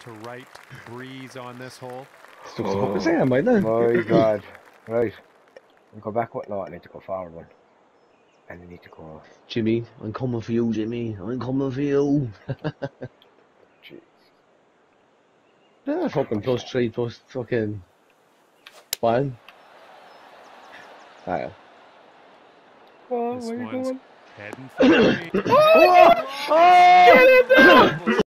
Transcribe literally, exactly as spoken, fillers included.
to right breeze on this hole. Oh, my God. Right. We'll go back. What? No, I need to go forward one. And I need to go. Jimmy, I'm coming for you, Jimmy. I'm coming for you. Jeez. Yeah, fucking plus three, plus fucking one. Ah, yeah. Oh, This where are you one's going? heading for me. Oh! Oh!